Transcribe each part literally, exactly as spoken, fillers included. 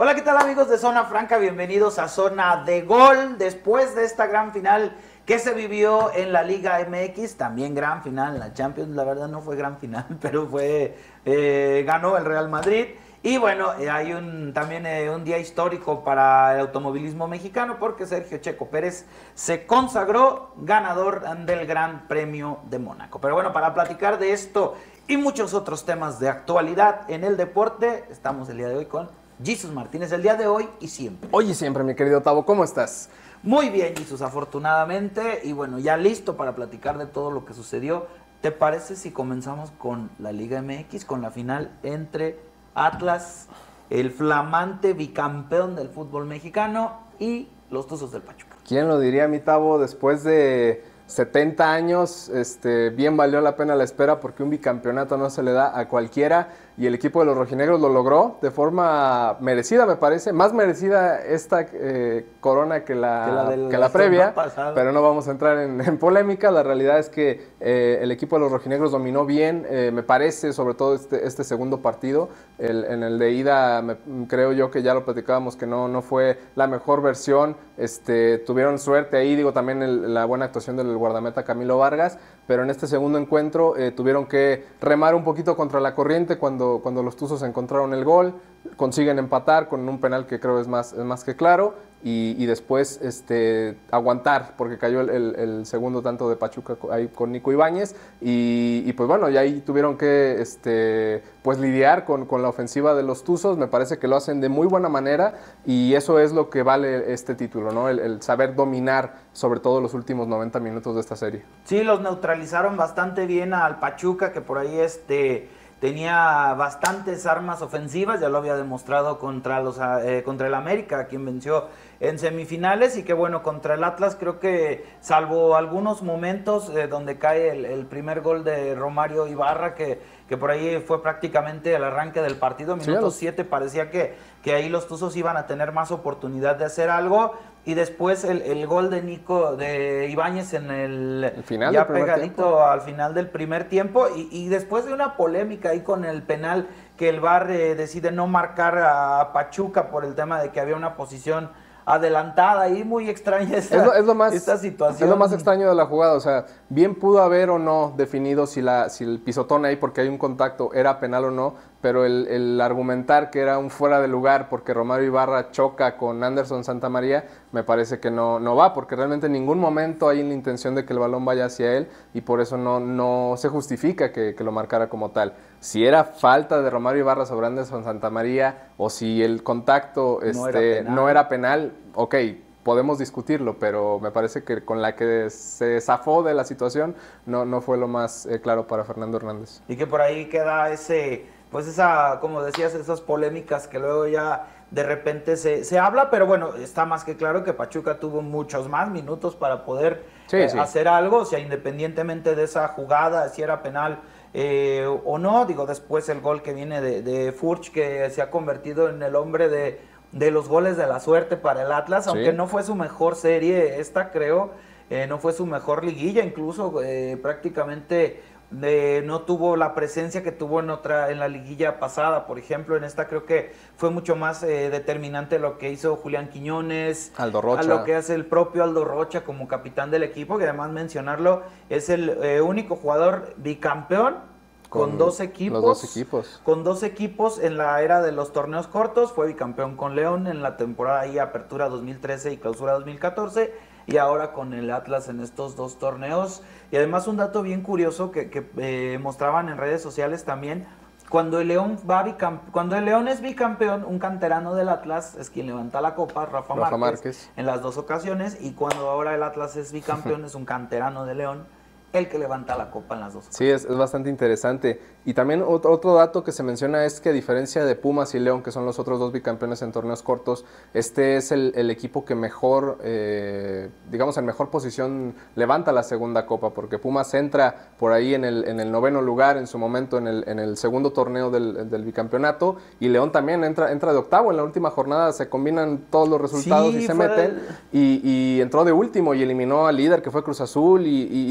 Hola, ¿qué tal amigos de Zona Franca? Bienvenidos a Zona de Gol. Después de esta gran final que se vivió en la Liga M X, también gran final en la Champions, la verdad no fue gran final, pero fue eh, ganó el Real Madrid. Y bueno, eh, hay un, también eh, un día histórico para el automovilismo mexicano porque Sergio Checo Pérez se consagró ganador del Gran Premio de Mónaco. Pero bueno, para platicar de esto y muchos otros temas de actualidad en el deporte, estamos el día de hoy con Jesús Martínez, el día de hoy y siempre. Hoy y siempre, mi querido Tavo, ¿cómo estás? Muy bien, Jesús, afortunadamente, y bueno, ya listo para platicar de todo lo que sucedió. ¿Te parece si comenzamos con la Liga M X, con la final entre Atlas, el flamante bicampeón del fútbol mexicano, y los Tuzos del Pachuca? ¿Quién lo diría, mi Tavo? Después de setenta años, este, bien valió la pena la espera porque un bicampeonato no se le da a cualquiera y el equipo de los rojinegros lo logró de forma merecida, me parece, más merecida esta eh, corona que la, que la, del, que la previa, pero no vamos a entrar en, en polémica. La realidad es que eh, el equipo de los rojinegros dominó bien, eh, me parece, sobre todo este, este segundo partido, el, en el de ida, me, creo yo que ya lo platicábamos que no, no fue la mejor versión, este, tuvieron suerte ahí, digo también el, la buena actuación del guardameta Camilo Vargas, pero en este segundo encuentro eh, tuvieron que remar un poquito contra la corriente cuando, cuando los Tuzos encontraron el gol, consiguen empatar con un penal que creo es más, es más que claro, y, y después este, aguantar, porque cayó el, el, el segundo tanto de Pachuca ahí con Nico Ibáñez, y, y pues bueno, y ahí tuvieron que este, pues lidiar con, con la ofensiva de los Tuzos. Me parece que lo hacen de muy buena manera, y eso es lo que vale este título, ¿no? El, el saber dominar, sobre todo los últimos noventa minutos de esta serie. Sí, los neutralizaron bastante bien al Pachuca, que por ahí este... tenía bastantes armas ofensivas, ya lo había demostrado contra los eh, contra el América, a quien venció en semifinales, y que bueno, contra el Atlas creo que salvo algunos momentos eh, donde cae el, el primer gol de Romario Ibarra, que, que por ahí fue prácticamente el arranque del partido, minuto siete, parecía que, que ahí los Tuzos iban a tener más oportunidad de hacer algo, y después el, el gol de Nico, de Ibáñez en el, el final ya pegadito al final del primer tiempo, y, y después de una polémica ahí con el penal que el V A R eh, decide no marcar a Pachuca por el tema de que había una posición adelantada y muy extraña esta, es lo, es lo más, esta situación. Es lo más extraño de la jugada, o sea, bien pudo haber o no definido si, la, si el pisotón ahí, porque hay un contacto, era penal o no, pero el, el argumentar que era un fuera de lugar porque Romario Ibarra choca con Anderson Santamaría, me parece que no, no va, porque realmente en ningún momento hay la intención de que el balón vaya hacia él, y por eso no, no se justifica que, que lo marcara como tal. Si era falta de Romario Ibarra sobre Anderson Santamaría, o si el contacto no, este, era no era penal, ok, podemos discutirlo, pero me parece que con la que se zafó de la situación no, no fue lo más eh, claro para Fernando Hernández. Y que por ahí queda ese, pues esa, como decías, esas polémicas que luego ya de repente se, se habla, pero bueno, está más que claro que Pachuca tuvo muchos más minutos para poder sí, eh, sí. hacer algo, o sea, independientemente de esa jugada, si era penal eh, o no, digo, después el gol que viene de, de Furch, que se ha convertido en el hombre de, de los goles de la suerte para el Atlas, aunque sí. no fue su mejor serie esta, creo, eh, no fue su mejor liguilla, incluso eh, prácticamente de, no tuvo la presencia que tuvo en otra en la liguilla pasada, por ejemplo. En esta creo que fue mucho más eh, determinante lo que hizo Julián Quiñones, Aldo Rocha, a lo que hace el propio Aldo Rocha como capitán del equipo, que además mencionarlo, es el eh, único jugador bicampeón con, con dos equipos, los dos equipos, con dos equipos en la era de los torneos cortos. Fue bicampeón con León en la temporada ahí Apertura dos mil trece y Clausura dos mil catorce, y ahora con el Atlas en estos dos torneos. Y además un dato bien curioso que, que eh, mostraban en redes sociales también, cuando el León va cuando el León es bicampeón, un canterano del Atlas es quien levanta la copa, Rafa, Rafa Márquez, Márquez, en las dos ocasiones, y cuando ahora el Atlas es bicampeón es un canterano de León el que levanta la copa en las dos. Sí, es, es bastante interesante. Y también otro, otro dato que se menciona es que a diferencia de Pumas y León, que son los otros dos bicampeones en torneos cortos, este es el, el equipo que mejor, eh, digamos, en mejor posición levanta la segunda copa, porque Pumas entra por ahí en el, en el noveno lugar en su momento en el, en el segundo torneo del, del bicampeonato, y León también entra, entra de octavo. En la última jornada se combinan todos los resultados sí, y se meten, el... y, y entró de último y eliminó al líder que fue Cruz Azul, y, y, y me parece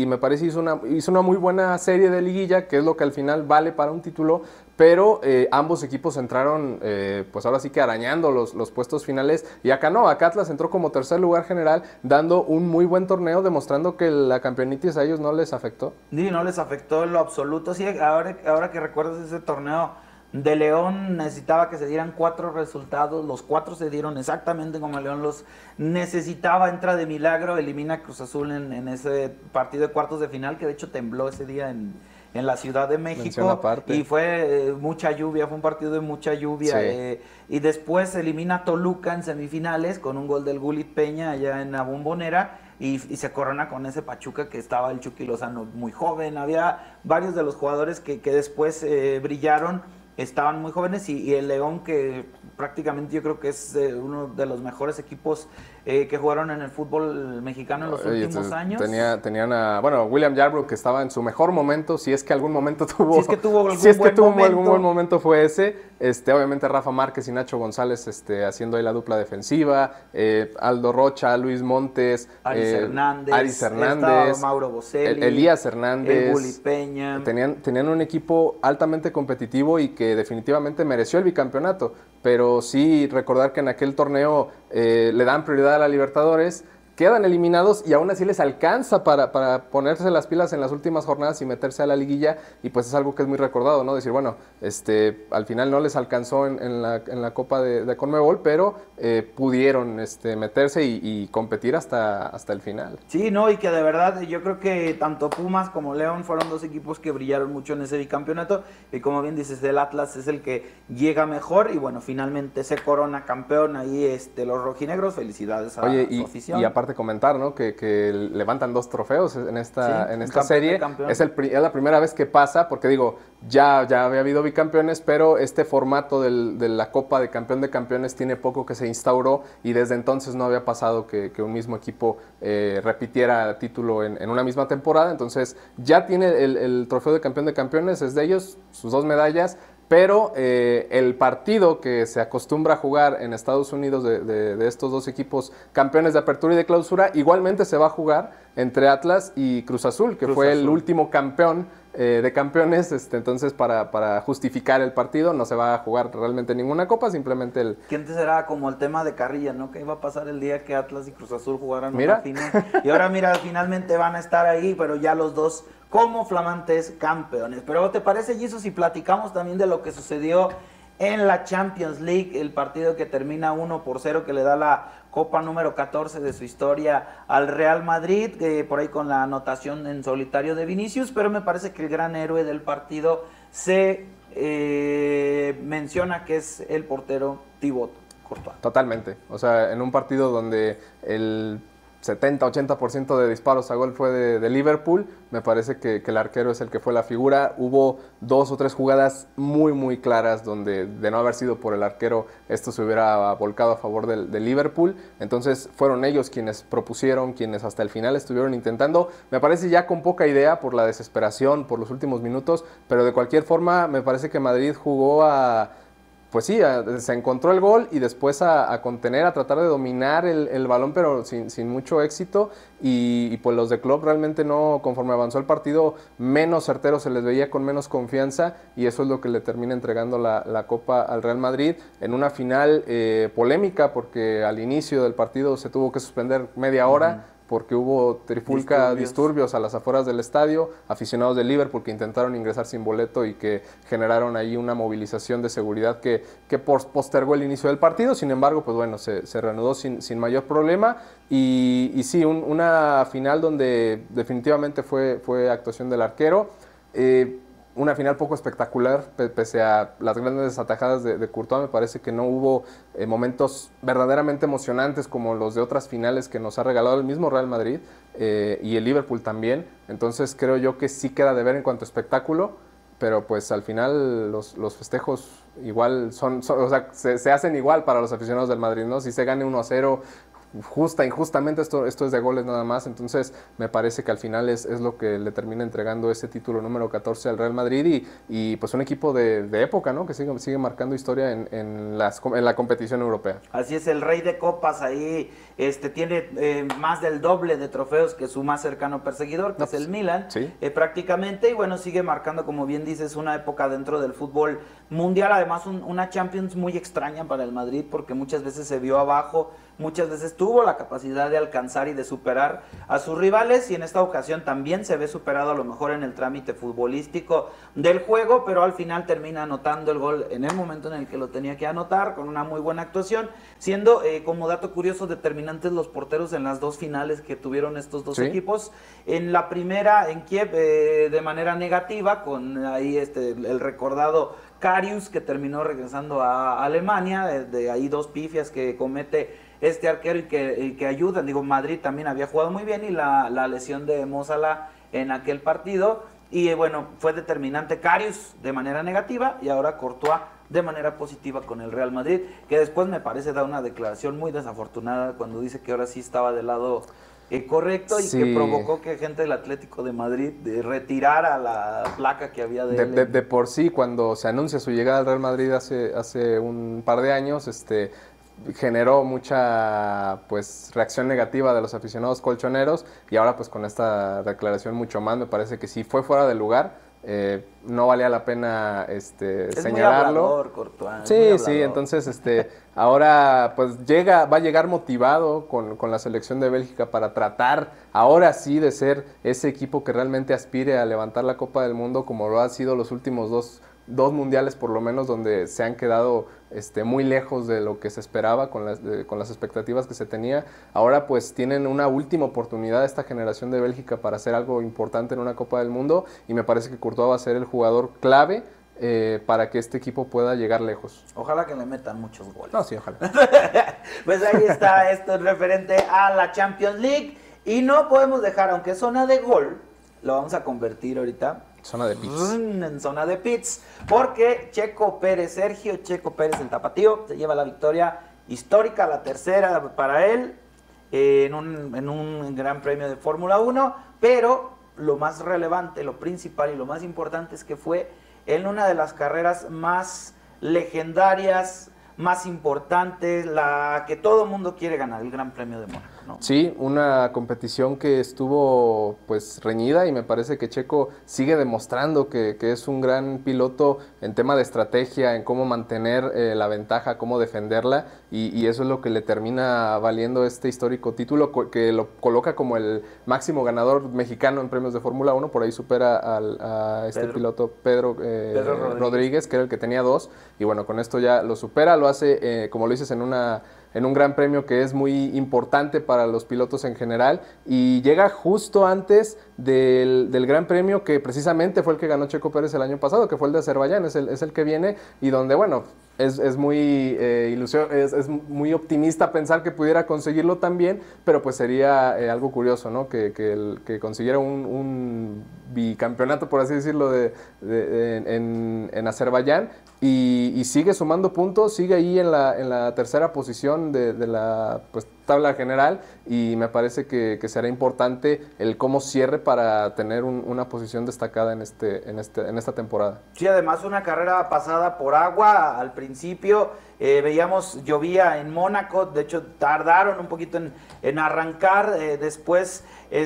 hizo una, hizo una muy buena serie de liguilla, que es lo que al final vale para un título, pero eh, ambos equipos entraron, eh, pues ahora sí que arañando los, los puestos finales, y acá no, acá Atlas entró como tercer lugar general, dando un muy buen torneo, demostrando que la campeonitis a ellos no les afectó. Sí, no les afectó en lo absoluto. Sí, ahora, ahora que recuerdas ese torneo de León, necesitaba que se dieran cuatro resultados, los cuatro se dieron exactamente como León los necesitaba, entra de milagro, elimina a Cruz Azul en, en ese partido de cuartos de final, que de hecho tembló ese día en, en la Ciudad de México, y fue eh, mucha lluvia, fue un partido de mucha lluvia, sí. eh, y después elimina a Toluca en semifinales con un gol del Gulit Peña allá en la Bombonera, y, y se corona con ese Pachuca que estaba el Chucky Lozano muy joven. Había varios de los jugadores que, que después eh, brillaron, estaban muy jóvenes, y, y el León, que prácticamente yo creo que es eh, uno de los mejores equipos eh, que jugaron en el fútbol mexicano en los Oye, últimos años. Tenía, tenían a, bueno, William Yarbrough, que estaba en su mejor momento, si es que algún momento tuvo, si es que tuvo algún, si es que buen, tuvo momento. algún buen momento fue ese. Este, obviamente Rafa Márquez y Nacho González este, haciendo ahí la dupla defensiva, eh, Aldo Rocha, Luis Montes, Aris eh, Hernández, Aris Hernández Mauro Boselli, el, Elías Hernández, el Gulit Peña. Tenían, tenían un equipo altamente competitivo y que definitivamente mereció el bicampeonato, pero sí recordar que en aquel torneo eh, le dan prioridad a la Libertadores, quedan eliminados y aún así les alcanza para, para ponerse las pilas en las últimas jornadas y meterse a la liguilla, y pues es algo que es muy recordado, ¿no? Decir, bueno, este, al final no les alcanzó en, en, la, en la Copa de, de Conmebol, pero eh, pudieron este, meterse y, y competir hasta, hasta el final. Sí, no, y que de verdad yo creo que tanto Pumas como León fueron dos equipos que brillaron mucho en ese bicampeonato, y como bien dices, el Atlas es el que llega mejor, y bueno, finalmente se corona campeón ahí este, los rojinegros. Felicidades a Oye, su y, afición. Y aparte comentar, ¿no? Que, que levantan dos trofeos en esta, sí, en esta serie. Es, el, es la primera vez que pasa, porque digo, ya, ya había habido bicampeones, pero este formato del, de la Copa de Campeón de Campeones tiene poco que se instauró, y desde entonces no había pasado que, que un mismo equipo eh, repitiera título en, en una misma temporada. Entonces ya tiene el, el trofeo de Campeón de Campeones, es de ellos, sus dos medallas. Pero eh, el partido que se acostumbra a jugar en Estados Unidos de, de, de estos dos equipos campeones de apertura y de clausura, igualmente se va a jugar entre Atlas y Cruz Azul, que Cruz fue Azul. el último campeón eh, de campeones. Este, entonces, para, para justificar el partido, no se va a jugar realmente ninguna copa, simplemente el... Que antes era como el tema de carrilla, ¿no? Que iba a pasar el día que Atlas y Cruz Azul jugaran mira. una final. Y ahora, mira, finalmente van a estar ahí, pero ya los dos como flamantes campeones. Pero ¿te parece, Jesus, si platicamos también de lo que sucedió en la Champions League, el partido que termina uno por cero, que le da la Copa número catorce de su historia al Real Madrid, eh, por ahí con la anotación en solitario de Vinicius, pero me parece que el gran héroe del partido se eh, menciona que es el portero Thibaut Courtois. Totalmente, o sea, en un partido donde el setenta ochenta por ciento de disparos a gol fue de, de Liverpool, me parece que, que el arquero es el que fue la figura. Hubo dos o tres jugadas muy muy claras donde, de no haber sido por el arquero, esto se hubiera volcado a favor de, de Liverpool. Entonces fueron ellos quienes propusieron, quienes hasta el final estuvieron intentando, me parece ya con poca idea por la desesperación, por los últimos minutos, pero de cualquier forma me parece que Madrid jugó a... Pues sí, a, se encontró el gol y después a, a contener, a tratar de dominar el, el balón, pero sin, sin mucho éxito. Y, y pues los de Klopp realmente no, conforme avanzó el partido, menos certeros, se les veía con menos confianza, y eso es lo que le termina entregando la, la Copa al Real Madrid en una final eh, polémica, porque al inicio del partido se tuvo que suspender media hora. Uh-huh. Porque hubo trifulca, disturbios. disturbios a las afueras del estadio, aficionados de Liverpool que intentaron ingresar sin boleto y que generaron ahí una movilización de seguridad que, que postergó el inicio del partido. Sin embargo, pues bueno, se, se reanudó sin, sin mayor problema, y, y sí, un, una final donde definitivamente fue, fue actuación del arquero. Eh, Una final poco espectacular, pese a las grandes atajadas de, de Courtois. Me parece que no hubo eh, momentos verdaderamente emocionantes como los de otras finales que nos ha regalado el mismo Real Madrid eh, y el Liverpool también. Entonces creo yo que sí queda de ver en cuanto a espectáculo, pero pues al final los, los festejos igual son, son o sea, se, se hacen igual para los aficionados del Madrid, ¿no? Si se gane uno a cero, justa, injustamente esto, esto es de goles nada más, entonces me parece que al final es, es lo que le termina entregando ese título número catorce al Real Madrid y, y pues un equipo de, de época, ¿no? Que sigue, sigue marcando historia en, en, las, en la competición europea. Así es, el rey de copas ahí este, tiene eh, más del doble de trofeos que su más cercano perseguidor, que no, es el Milan, sí. eh, prácticamente, y bueno, sigue marcando, como bien dices, una época dentro del fútbol mundial, además un, una Champions muy extraña para el Madrid, porque muchas veces se vio abajo, muchas veces tuvo la capacidad de alcanzar y de superar a sus rivales, y en esta ocasión también se ve superado a lo mejor en el trámite futbolístico del juego, pero al final termina anotando el gol en el momento en el que lo tenía que anotar, con una muy buena actuación, siendo eh, como dato curioso determinantes los porteros en las dos finales que tuvieron estos dos ¿sí? equipos. En la primera en Kiev eh, de manera negativa, con ahí este el recordado Karius, que terminó regresando a Alemania, de, de ahí dos pifias que comete este arquero y que, y que ayudan. Digo, Madrid también había jugado muy bien y la, la lesión de Mo Salah en aquel partido. Y bueno, fue determinante Karius de manera negativa y ahora Courtois de manera positiva con el Real Madrid, que después me parece da una declaración muy desafortunada cuando dice que ahora sí estaba del lado eh, correcto y sí. que provocó que gente del Atlético de Madrid de retirara la placa que había de, de él. De, de por sí, cuando se anuncia su llegada al Real Madrid hace, hace un par de años, este... generó mucha pues reacción negativa de los aficionados colchoneros y ahora pues con esta declaración mucho más me parece que si fue fuera de lugar eh, no valía la pena este es señalarlo. Muy hablador, Courtois, sí, muy sí, entonces este ahora pues llega, va a llegar motivado con, con la selección de Bélgica para tratar ahora sí de ser ese equipo que realmente aspire a levantar la Copa del Mundo como lo ha sido los últimos dos dos mundiales por lo menos donde se han quedado este, muy lejos de lo que se esperaba con las, de, con las expectativas que se tenía. Ahora pues tienen una última oportunidad esta generación de Bélgica para hacer algo importante en una Copa del Mundo y me parece que Courtois va a ser el jugador clave eh, para que este equipo pueda llegar lejos. Ojalá que le metan muchos goles. No, sí, ojalá. Pues ahí está esto referente a la Champions League y no podemos dejar, aunque zona de gol, lo vamos a convertir ahorita Zona de pits. En zona de pits, porque Checo Pérez, Sergio Checo Pérez, el tapatío, se lleva la victoria histórica, la tercera para él, eh, en, un, en un gran premio de Fórmula uno, pero lo más relevante, lo principal y lo más importante es que fue en una de las carreras más legendarias, más importantes, la que todo el mundo quiere ganar, el Gran Premio de Mónaco, ¿no? Sí, una competición que estuvo pues reñida y me parece que Checo sigue demostrando que, que es un gran piloto en tema de estrategia, en cómo mantener eh, la ventaja, cómo defenderla y, y eso es lo que le termina valiendo este histórico título que lo coloca como el máximo ganador mexicano en premios de Fórmula uno, por ahí supera al, a este Pedro. piloto Pedro, eh, Pedro Rodríguez. Rodríguez, que era el que tenía dos y bueno, con esto ya lo supera, lo hace, eh, como lo dices, en una en un gran premio que es muy importante para los pilotos en general y llega justo antes del, del gran premio que precisamente fue el que ganó Checo Pérez el año pasado, que fue el de Azerbaiyán, es el, es el que viene y donde, bueno, es, es muy eh, ilusión, es, es muy optimista pensar que pudiera conseguirlo también, pero pues sería eh, algo curioso, ¿no? Que, que, el, que consiguiera un, un bicampeonato, por así decirlo, de, de, de, en, en Azerbaiyán y, y sigue sumando puntos, sigue ahí en la, en la tercera posición de, de la pues, tabla general y me parece que, que será importante el cómo cierre para tener un, una posición destacada en, este, en, este, en esta temporada. Sí, además una carrera pasada por agua al principio, eh, veíamos llovía en Mónaco, de hecho tardaron un poquito en, en arrancar, eh, después,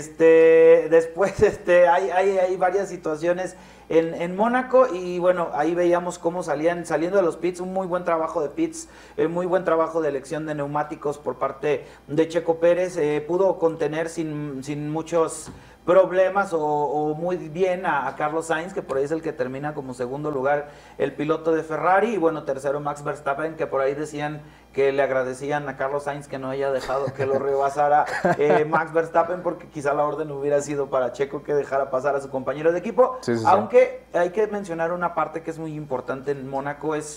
este, después este, hay, hay, hay varias situaciones en, en Mónaco y bueno, ahí veíamos cómo salían saliendo de los pits, un muy buen trabajo de pits, eh, muy buen trabajo de elección de neumáticos por parte de Checo Pérez, eh, pudo contener sin, sin muchos problemas o, o muy bien a, a Carlos Sainz, que por ahí es el que termina como segundo lugar el piloto de Ferrari, y bueno, tercero Max Verstappen, que por ahí decían que le agradecían a Carlos Sainz que no haya dejado que lo rebasara eh, Max Verstappen, porque quizá la orden hubiera sido para Checo que dejara pasar a su compañero de equipo, sí, sí, aunque sí. Hay que mencionar una parte que es muy importante en Mónaco, es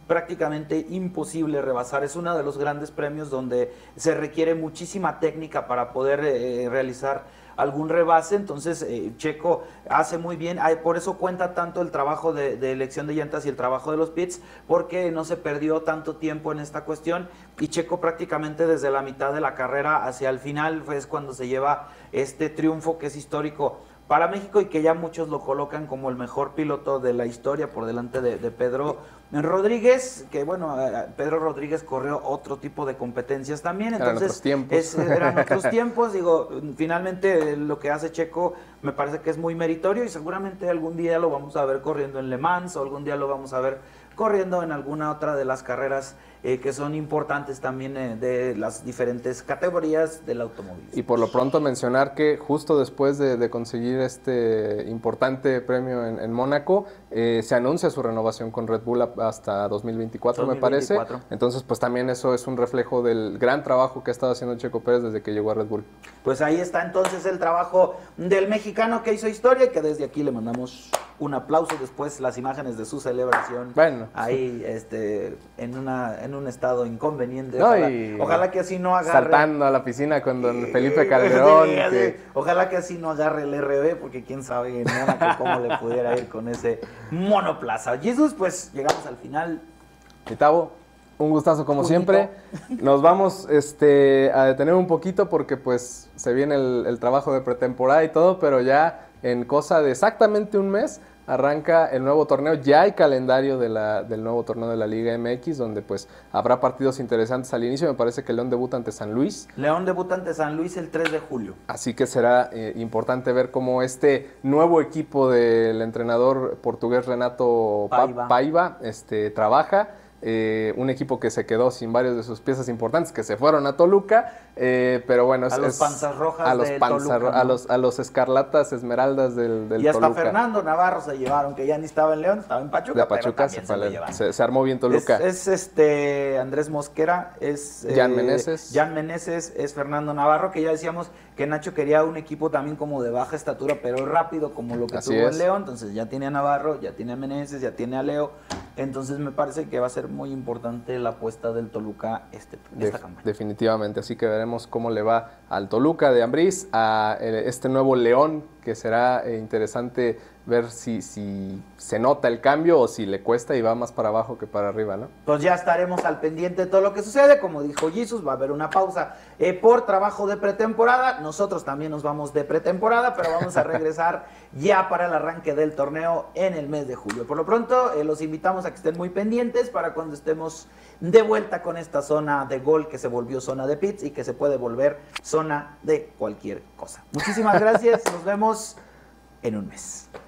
prácticamente imposible rebasar. Es uno de los grandes premios donde se requiere muchísima técnica para poder eh, realizar algún rebase, entonces eh, Checo hace muy bien, ay, por eso cuenta tanto el trabajo de, de elección de llantas y el trabajo de los pits, porque no se perdió tanto tiempo en esta cuestión, y Checo prácticamente desde la mitad de la carrera hacia el final es cuando se lleva este triunfo que es histórico para México y que ya muchos lo colocan como el mejor piloto de la historia por delante de, de Pedro Rodríguez, que bueno, Pedro Rodríguez corrió otro tipo de competencias también, entonces eran otros tiempos, es, eran otros tiempos, digo, finalmente lo que hace Checo me parece que es muy meritorio y seguramente algún día lo vamos a ver corriendo en Le Mans o algún día lo vamos a ver corriendo en alguna otra de las carreras eh, que son importantes también eh, de las diferentes categorías del automóvil. Y por lo pronto mencionar que justo después de, de conseguir este importante premio en, en Mónaco, eh, se anuncia su renovación con Red Bull hasta dos mil veinticuatro, dos mil veinticuatro, me parece. Entonces, pues también eso es un reflejo del gran trabajo que ha estado haciendo Checo Pérez desde que llegó a Red Bull. Pues ahí está entonces el trabajo del mexicano que hizo historia y que desde aquí le mandamos un aplauso. Después las imágenes de su celebración, bueno, ahí este, en, una, en un estado inconveniente. No, ojalá, y ojalá que así no agarre. Saltando a la piscina con don Felipe Calderón. Sí, que... Ojalá que así no agarre el R B, porque quién sabe en Mónaco cómo le pudiera ir con ese monoplaza. Jesús, pues llegamos al final. Gustavo, un gustazo como Junito. siempre. Nos vamos este, a detener un poquito porque pues se viene el, el trabajo de pretemporada y todo, pero ya en cosa de exactamente un mes arranca el nuevo torneo. Ya hay calendario de la, del nuevo torneo de la Liga M X, donde pues habrá partidos interesantes al inicio. Me parece que León debuta ante San Luis. León debuta ante San Luis el tres de julio. Así que será eh, importante ver cómo este nuevo equipo del entrenador portugués Renato Paiva, Paiva este, trabaja. Eh, un equipo que se quedó sin varias de sus piezas importantes, que se fueron a Toluca, eh, pero bueno, es, a los es, panzas rojas a los de panza, Toluca, ¿no? a los a los escarlatas esmeraldas del, del y hasta Toluca. Fernando Navarro se llevaron, que ya ni estaba en León, estaba en Pachuca, De Pachuca pero se, se, fue, se, se, se armó bien Toluca. Es, es este Andrés Mosquera, es Jan eh, Meneses. Jan Meneses, es Fernando Navarro, que ya decíamos que Nacho quería un equipo también como de baja estatura, pero rápido, como lo que Así tuvo es. en León. Entonces ya tiene a Navarro, ya tiene a Meneses, ya tiene a Leo. Entonces me parece que va a ser muy importante la apuesta del Toluca este, De, esta campaña. Definitivamente, así que veremos cómo le va al Toluca de Ambriz, a eh, este nuevo León, que será eh, interesante ver si, si se nota el cambio o si le cuesta y va más para abajo que para arriba, ¿no? Pues ya estaremos al pendiente de todo lo que sucede. Como dijo Jesús, va a haber una pausa eh, por trabajo de pretemporada. Nosotros también nos vamos de pretemporada, pero vamos a regresar ya para el arranque del torneo en el mes de julio. Por lo pronto, eh, los invitamos a que estén muy pendientes para cuando estemos de vuelta con esta zona de gol que se volvió zona de pits y que se puede volver zona de cualquier cosa. Muchísimas gracias. Nos vemos en un mes.